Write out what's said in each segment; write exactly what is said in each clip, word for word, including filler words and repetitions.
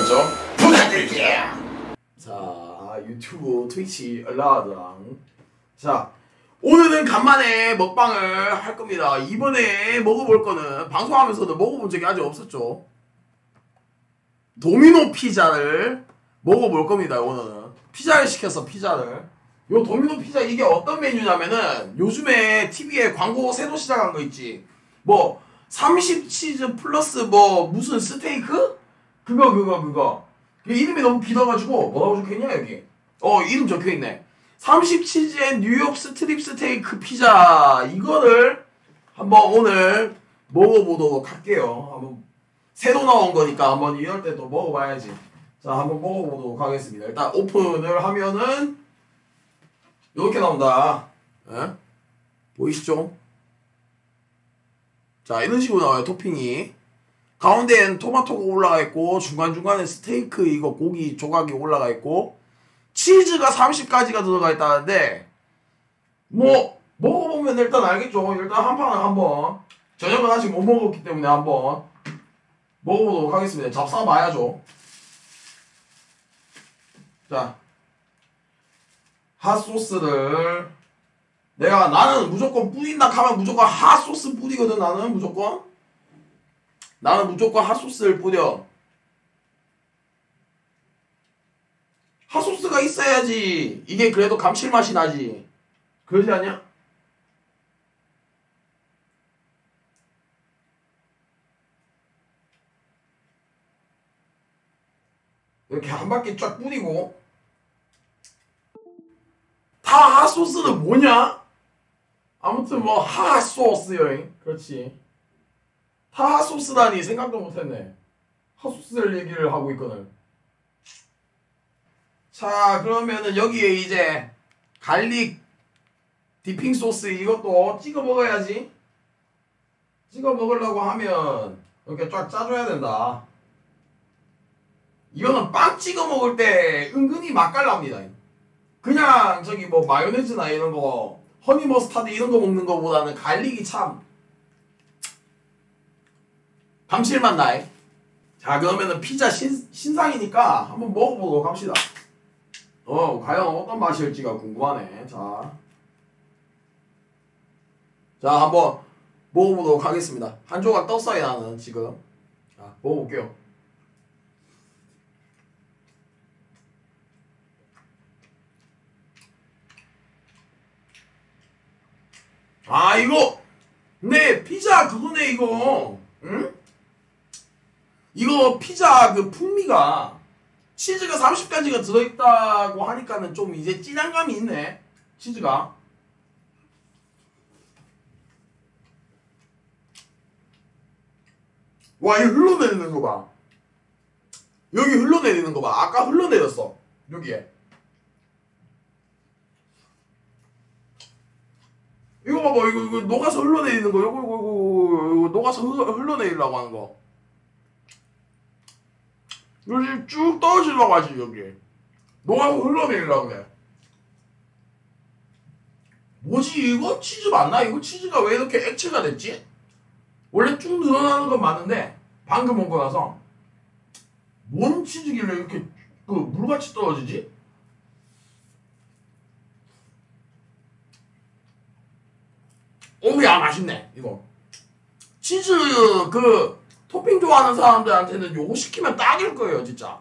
좀 부탁드릴게요. 자, 유튜브 트위치 알라드랑 자, 오늘은 간만에 먹방을 할 겁니다. 이번에 먹어볼 거는 방송하면서도 먹어본 적이 아직 없었죠. 도미노 피자를 먹어볼 겁니다. 오늘은 피자를 시켰어. 피자를 요 도미노 피자 이게 어떤 메뉴냐면은 요즘에 티비에 광고 새로 시작한 거 있지. 뭐 삼십 치즈 플러스 뭐 무슨 스테이크? 그거 그거 그거 이름이 너무 길어가지고 뭐라고 적혀있냐 여기. 어 이름 적혀있네. 삼십 치즈의 뉴욕 스트립 스테이크 피자 이거를 한번 오늘 먹어보도록 할게요. 한번 새로 나온 거니까 한번 이럴 때 또 먹어봐야지. 자 한번 먹어보도록 하겠습니다. 일단 오픈을 하면은 이렇게 나온다. 에? 보이시죠? 자 이런 식으로 나와요. 토핑이 가운데엔 토마토가 올라가 있고 중간중간에 스테이크 이거 고기 조각이 올라가 있고 치즈가 삼십 가지가 들어가 있다는데 뭐 먹어보면 일단 알겠죠. 일단 한 판은 한번 저녁은 아직 못 먹었기 때문에 한번 먹어보도록 하겠습니다. 잡숴봐야죠. 자 핫소스를 내가 나는 무조건 뿌린다 하면 무조건 핫소스 뿌리거든. 나는 무조건 나는 무조건 핫소스를 뿌려. 핫소스가 있어야지 이게 그래도 감칠맛이 나지. 그러지 않냐? 이렇게 한 바퀴 쫙 뿌리고. 다 핫소스는 뭐냐? 아무튼 뭐 핫소스요. 그렇지. 다 핫소스라니 생각도 못했네. 핫소스를 얘기를 하고 있거든. 자 그러면은 여기에 이제 갈릭 디핑 소스 이것도 찍어 먹어야지. 찍어 먹으려고 하면 이렇게 쫙 짜줘야 된다. 이거는 빵 찍어 먹을 때 은근히 맛깔납니다. 그냥 저기 뭐 마요네즈나 이런 거 허니 머스타드 이런 거 먹는 거보다는 갈릭이 참 감칠맛 나요. 자 그러면은 피자 신, 신상이니까 한번 먹어보도록 합시다. 어 과연 어떤 맛일지가 궁금하네. 자, 자 한번 먹어보도록 하겠습니다. 한 조각 떴어요 나는 지금. 자 먹어볼게요. 아 이거 네 피자 그거네 이거. 응? 이거 피자 그 풍미가 치즈가 삼십 가지가 들어있다고 하니까는 좀 이제 찐한감이 있네. 치즈가. 와 이거 흘러내리는 거 봐. 여기 흘러내리는 거 봐. 아까 흘러내렸어. 여기에. 이거 봐봐. 이거, 이거 녹아서 흘러내리는 거. 이거, 이거, 이거, 이거 녹아서 흘러, 흘러내리려고 하는 거. 여기 쭉 떨어지려고 하지 여기. 녹아서 흘러내리려고 그래. 뭐지 이거? 치즈 맞나? 이거 치즈가 왜 이렇게 액체가 됐지? 원래 쭉 늘어나는 건 맞는데 방금 먹고 나서 뭔 치즈길래 이렇게 그 물같이 떨어지지? 오야 맛있네 이거. 치즈 그 토핑 좋아하는 사람들한테는 요거 시키면 딱일 거예요 진짜.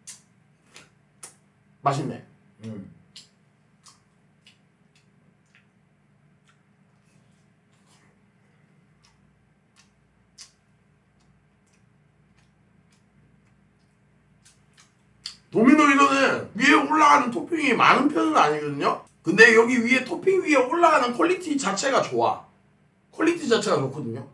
맛있네. 음. 도미노 이거는 위에 올라가는 토핑이 많은 편은 아니거든요. 근데 여기 위에 토핑 위에 올라가는 퀄리티 자체가 좋아. 퀄리티 자체가 좋거든요.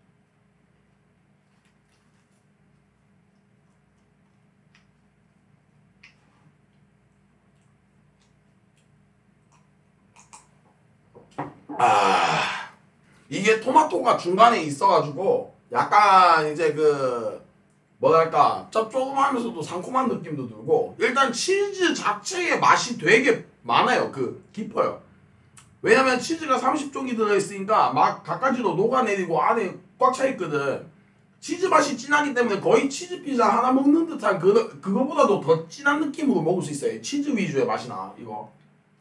아 이게 토마토가 중간에 있어가지고 약간 이제 그 뭐랄까 짭조름하면서도 상콤한 느낌도 들고 일단 치즈 자체의 맛이 되게 많아요. 그 깊어요. 왜냐면 치즈가 삼십 종이 들어있으니까 막 갖가지로 녹아내리고 안에 꽉 차있거든. 치즈 맛이 진하기 때문에 거의 치즈 피자 하나 먹는 듯한 그, 그거보다도 더 진한 느낌으로 먹을 수 있어요. 치즈 위주의 맛이 나 이거.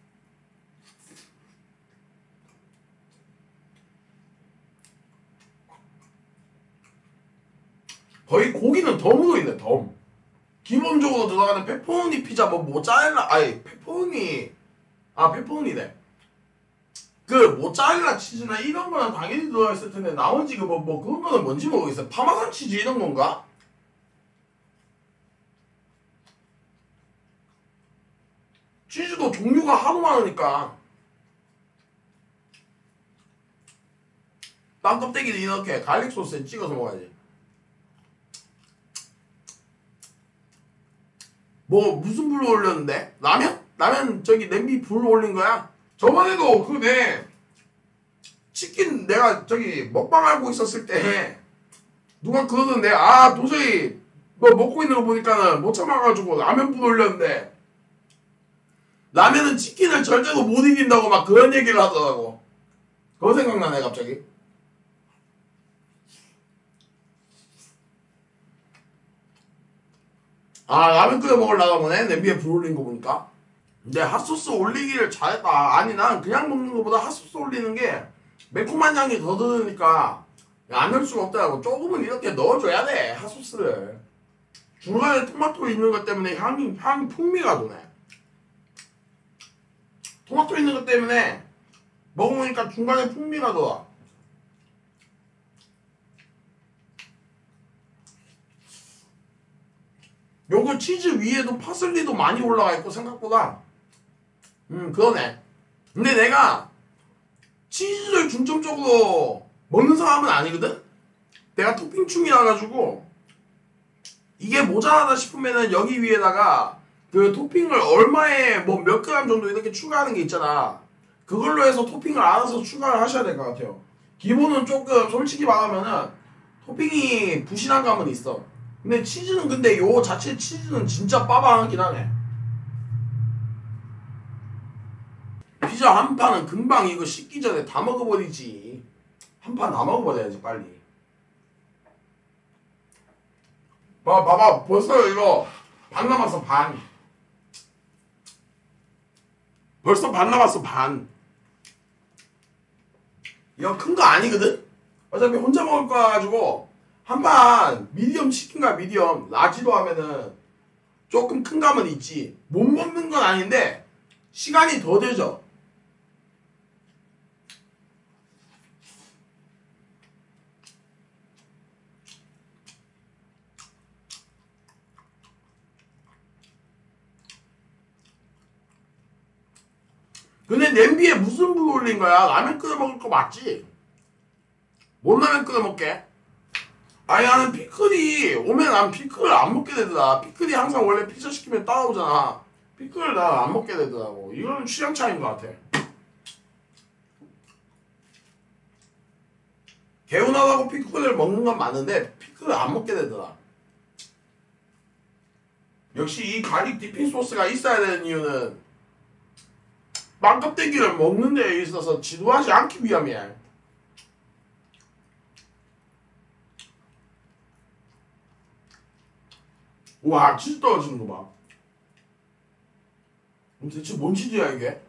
거의 고기는 덤으로 있네. 덤. 기본적으로 들어가는 페퍼로니 피자 뭐 모짜렐라 아니 페퍼로니 아 페퍼로니네. 그 모짜렐라 치즈나 이런 거는 당연히 들어가 있을 텐데 나머지 그 뭐 뭐 그런 거는 뭔지 모르겠어요. 파마산 치즈 이런 건가? 치즈도 종류가 하도 많으니까. 빵 껍데기를 이렇게 갈릭 소스에 찍어서 먹어야지. 뭐 무슨 불로 올렸는데? 라면? 라면 저기 냄비 불 올린 거야? 저번에도 그 내 치킨 내가 저기 먹방 하고 있었을 때 누가 그러던데 아 도저히 뭐 먹고 있는 거 보니까는 못 참아가지고 라면 불 올렸는데 라면은 치킨을 절대로 못 이긴다고 막 그런 얘기를 하더라고. 그거 생각나네 갑자기. 아 라면 끓여 먹으려다 보네 냄비에 불 올린 거 보니까. 근데 핫소스 올리기를 잘했다. 아니 난 그냥 먹는 것보다 핫소스 올리는 게 매콤한 향이 더 들으니까 안 넣을 수가 없더라고. 조금은 이렇게 넣어줘야 돼 핫소스를. 중간에 토마토 있는 것 때문에 향이 향 풍미가 도네. 토마토 있는 것 때문에 먹으니까 중간에 풍미가 돌아. 요거 치즈 위에도 파슬리도 많이 올라가 있고 생각보다 음 그러네. 근데 내가 치즈를 중점적으로 먹는 사람은 아니거든? 내가 토핑충이라 가지고 이게 모자라다 싶으면은 여기 위에다가 그 토핑을 얼마에 뭐 몇 그램 정도 이렇게 추가하는 게 있잖아. 그걸로 해서 토핑을 알아서 추가를 하셔야 될 것 같아요. 기본은 조금 솔직히 말하면은 토핑이 부실한 감은 있어. 근데 치즈는 근데 요 자체 치즈는 진짜 빠방하긴 하네. 피자 한 판은 금방 이거 식기 전에 다 먹어버리지. 한 판 다 먹어버려야지 빨리. 봐 봐봐 벌써 이거 반 남았어 반. 벌써 반 남았어 반. 이거 큰 거 아니거든? 어차피 혼자 먹을 거 가지고 한 판 미디엄 치킨과 미디엄 라지로 하면은 조금 큰 감은 있지. 못 먹는 건 아닌데 시간이 더 들죠. 근데 냄비에 무슨 불 올린 거야? 라면 끓여 먹을 거 맞지? 뭔 라면 끓여 먹게? 아니 나는 피클이 오면 난 피클을 안 먹게 되더라. 피클이 항상 원래 피자 시키면 따라오잖아. 피클을 난 안 먹게 되더라고. 이거는 취향 차이인 것 같아. 개운하다고 피클을 먹는 건 맞는데 피클을 안 먹게 되더라. 역시 이 가릭 디핑 소스가 있어야 되는 이유는 빵 껍데기를 먹는 데 있어서 지루하지 않기 위함이야. 와 치즈 떨어지는 거 봐. 대체 뭔 치즈야 이게?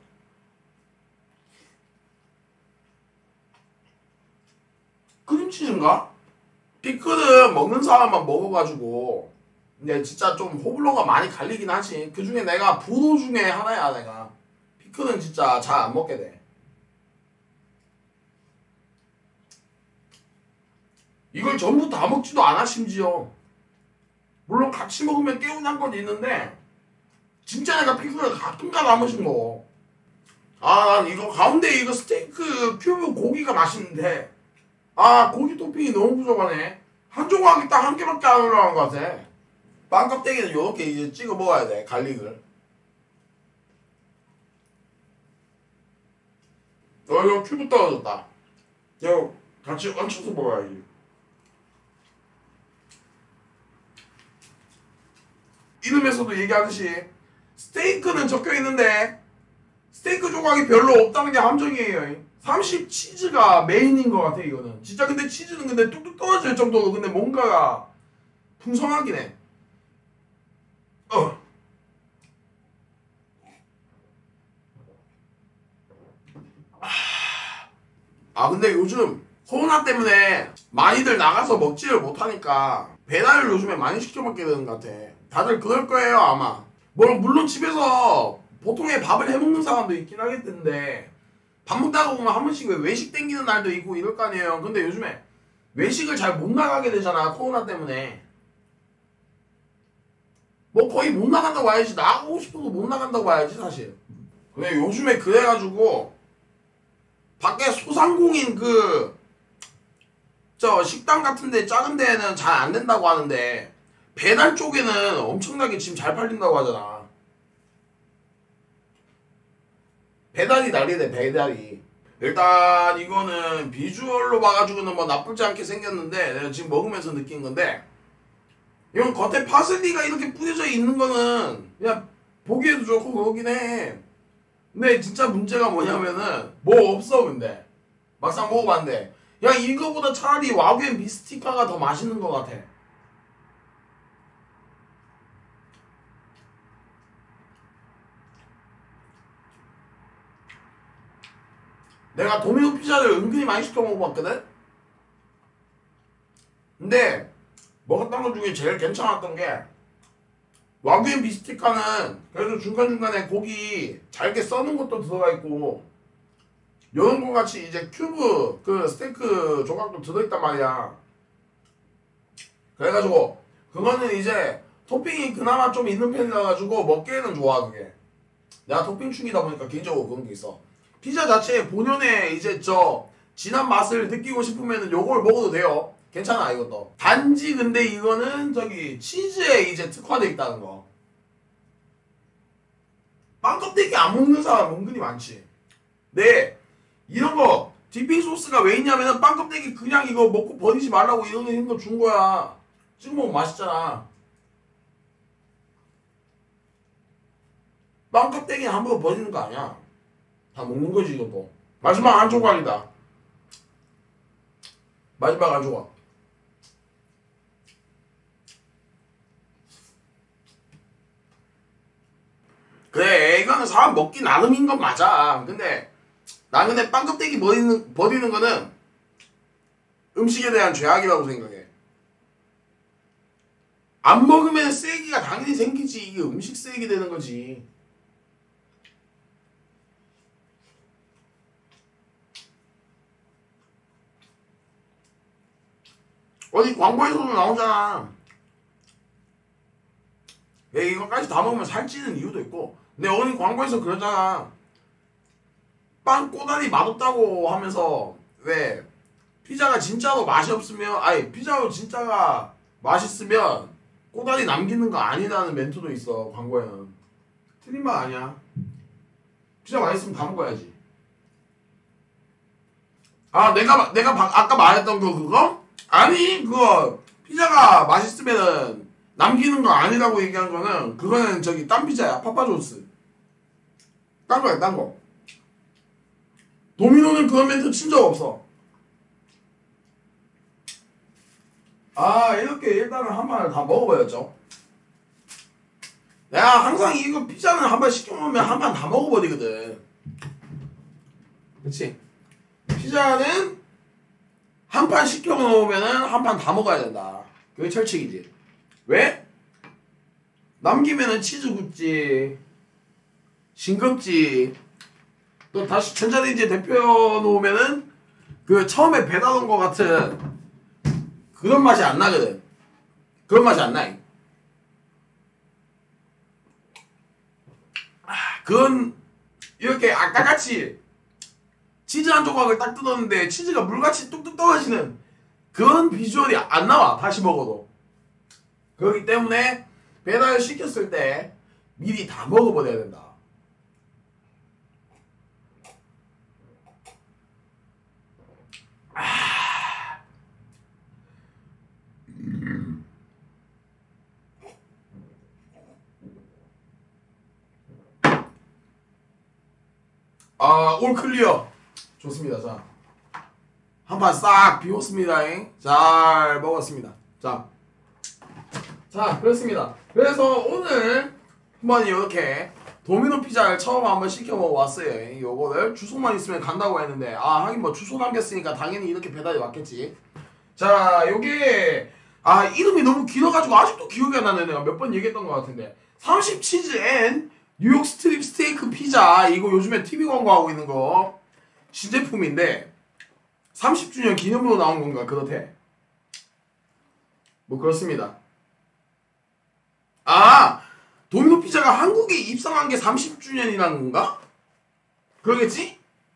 크림치즈인가? 피클은 먹는 사람만 먹어가지고 근데 진짜 좀 호불호가 많이 갈리긴 하지. 그 중에 내가 불호 중에 하나야 내가. 피클은 진짜 잘 안 먹게 돼. 이걸 전부 다 먹지도 않아 심지어. 물론 같이 먹으면 개운한 건 있는데 진짜 내가 피클을 가끔가다 한 번씩 먹어. 아 난 이거 가운데 이거 스테이크 큐브 고기가 맛있는데 아 고기 토핑이 너무 부족하네. 한 조각이 딱 한 개밖에 안 올라간 것 같아. 빵 껍데기는 요렇게 이제 찍어 먹어야 돼 갈릭을. 어 이거 큐브 떨어졌다. 이거 같이 얹혀서 먹어야지. 이름에서도 얘기하듯이 스테이크는 적혀있는데 스테이크 조각이 별로 없다는 게 함정이에요. 삼십 치즈가 메인인 것 같아 이거는. 진짜 근데 치즈는 근데 뚝뚝 떨어질 정도로 근데 뭔가가 풍성하긴 해. 어. 아 근데 요즘 코로나 때문에 많이들 나가서 먹지를 못하니까 배달을 요즘에 많이 시켜 먹게 되는 것 같아. 다들 그럴 거예요 아마. 뭐 물론 집에서 보통의 밥을 해 먹는 사람도 있긴 하겠는데 밥 먹다가 보면 한 번씩 왜 외식 땡기는 날도 있고 이럴 거 아니에요. 근데 요즘에 외식을 잘 못 나가게 되잖아 코로나 때문에. 뭐 거의 못 나간다고 봐야지. 나가고 싶어도 못 나간다고 봐야지 사실. 근데 요즘에 그래가지고 밖에 소상공인 그 저 식당 같은데 작은 데는 잘 안 된다고 하는데 배달 쪽에는 엄청나게 지금 잘 팔린다고 하잖아. 배달이 난리네 배달이. 일단 이거는 비주얼로 봐가지고는 뭐 나쁘지 않게 생겼는데 내가 지금 먹으면서 느낀 건데 이건 겉에 파슬리가 이렇게 뿌려져 있는 거는 그냥 보기에도 좋고 그러긴 해. 근데 진짜 문제가 뭐냐면은 뭐 없어 근데 막상 먹어봤는데 야 이거보다 차라리 와규엔 미스티카가 더 맛있는 것 같아. 내가 도미노 피자를 은근히 많이 시켜 먹어봤거든? 근데 먹었던 것 중에 제일 괜찮았던 게 와규엔 비스티카는 그래도 중간중간에 고기 잘게 써는 것도 들어가 있고 이런 거 같이 이제 큐브 그 스테이크 조각도 들어있단 말이야. 그래가지고 그거는 이제 토핑이 그나마 좀 있는 편이라 가지고 먹기에는 좋아 그게. 내가 토핑 충이다 보니까 개인적으로 그런 게 있어. 피자 자체의 본연의 이제 저 진한 맛을 느끼고 싶으면은 요걸 먹어도 돼요. 괜찮아 이것도. 단지 근데 이거는 저기 치즈에 이제 특화돼 있다는 거. 빵 껍데기 안 먹는 사람 은근히 많지. 네. 이런 거 디핑 소스가 왜 있냐면은 빵 껍데기 그냥 이거 먹고 버리지 말라고 이런 거 이런 거 준 거야. 찍어 먹으면 맛있잖아. 빵 껍데기는 함부로 버리는 거 아니야. 다 먹는 거지 이것도. 마지막 한 조각이다. 마지막 한 조각. 그래 이거는 사람 먹기 나름인 건 맞아. 근데 나 근데 빵 껍데기 버리는 버리는 거는 음식에 대한 죄악이라고 생각해. 안 먹으면 쓰레기가 당연히 생기지. 이게 음식 쓰레기 되는 거지. 어디 광고에서도 나오잖아. 야, 이거까지 다 먹으면 살찌는 이유도 있고. 근데 어디 광고에서 그러잖아. 빵 꼬다리 맛없다고 하면서 왜 피자가 진짜로 맛이 없으면 아니 피자로 진짜가 맛있으면 꼬다리 남기는 거 아니라는 멘트도 있어 광고에는. 틀린 말 아니야. 피자 맛있으면 다 먹어야지. 아 내가 내가 바, 아까 말했던 거 그거? 아니 그거 피자가 맛있으면은 남기는 거 아니라고 얘기한 거는 그거는 저기 딴 피자야 파파존스. 딴 거야 딴 거. 도미노는 그런 멘트 친 적 없어. 아 이렇게 일단은 한 판을 다 먹어버렸죠. 내가 항상 이거 피자는 한 판 시켜먹으면 한 판 다 먹어버리거든. 그치? 피자는 한 판 시켜놓으면은 한 판 다 먹어야 된다. 그게 철칙이지. 왜? 남기면은 치즈 굽지, 싱겁지. 또 다시 전자레인지에 데펴놓으면은 그 처음에 배달 온 거 같은 그런 맛이 안 나거든. 그런 맛이 안 나. 그건 이렇게 아까같이 치즈 한 조각을 딱 뜯었는데 치즈가 물같이 뚝뚝 떨어지는 그런 비주얼이 안 나와 다시 먹어도. 그렇기 때문에 배달 시켰을 때 미리 다 먹어버려야 된다. 아, 올 클리어. 좋습니다. 자, 한 판 싹 비웠습니다. 잘 먹었습니다. 자, 자 그렇습니다. 그래서 오늘 한번 이렇게 도미노 피자를 처음 한번 시켜 먹어봤어요. 요거를 주소만 있으면 간다고 했는데 아 하긴 뭐 주소 남겼으니까 당연히 이렇게 배달이 왔겠지. 자, 요게 아 이름이 너무 길어가지고 아직도 기억이 안 나네. 내가 몇 번 얘기했던 것 같은데 삼십 치즈 앤 뉴욕 스트립 스테이크 피자, 이거 요즘에 티비 광고하고 있는 거 신제품인데 삼십 주년 기념으로 나온 건가 그렇대. 뭐 그렇습니다. 아, 도미노 피자가 한국에 입성한 게 삼십 주년이라는 건가? 그러겠지?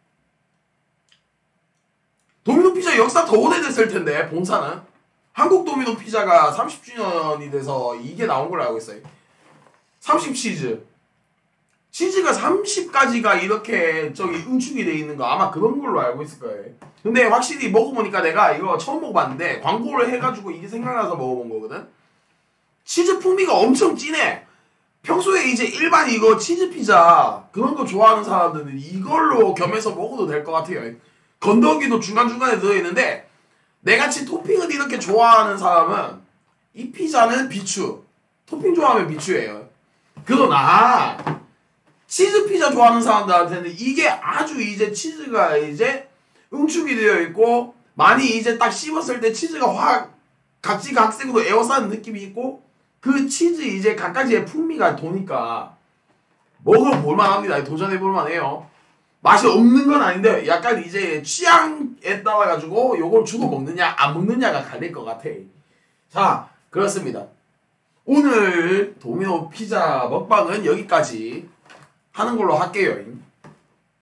도미노 피자 역사 더 오래됐을 텐데 본사는 한국 도미노 피자가 삼십 주년이 돼서 이게 나온 걸로 알고 있어요. 삼십 치즈 치즈가 삼십 가지가 이렇게 저기 응축이 돼 있는 거 아마 그런 걸로 알고 있을 거예요. 근데 확실히 먹어보니까 내가 이거 처음 먹어봤는데 광고를 해가지고 이게 생각나서 먹어본 거거든. 치즈 풍미가 엄청 진해. 평소에 이제 일반 이거 치즈 피자 그런 거 좋아하는 사람들은 이걸로 겸해서 먹어도 될 것 같아요. 건더기도 중간중간에 들어있는데 내같이 토핑을 이렇게 좋아하는 사람은 이 피자는 비추, 토핑 좋아하면 비추예요. 그러나 치즈 피자 좋아하는 사람들한테는 이게 아주 이제 치즈가 이제 응축이 되어 있고 많이 이제 딱 씹었을 때 치즈가 확 각지각색으로 에워싸는 느낌이 있고 그 치즈 이제 갖가지의 풍미가 도니까 먹어볼만 합니다. 도전해볼만 해요. 맛이 없는 건 아닌데 약간 이제 취향에 따라 가지고 요걸 주로 먹느냐 안 먹느냐가 갈릴 것 같아. 자, 그렇습니다. 오늘 도미노 피자 먹방은 여기까지 하는 걸로 할게요.